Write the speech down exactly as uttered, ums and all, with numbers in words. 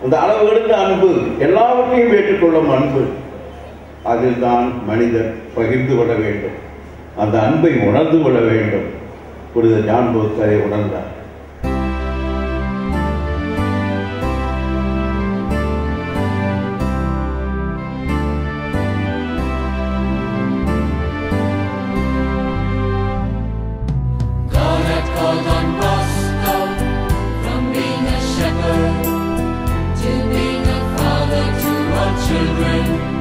அந்த அளவு கடந்த அன்பு, எல்லாவற்றையும் ஏற்றுக்கொள்ளும் அன்பு, அதில் தான் மனிதர் பகிர்ந்து கொள்ள வேண்டும். அந்த அன்பை உணர்ந்து கொள்ள வேண்டும். புனித ஜான் போஸ்கோ அதை உணர்ந்தார். Children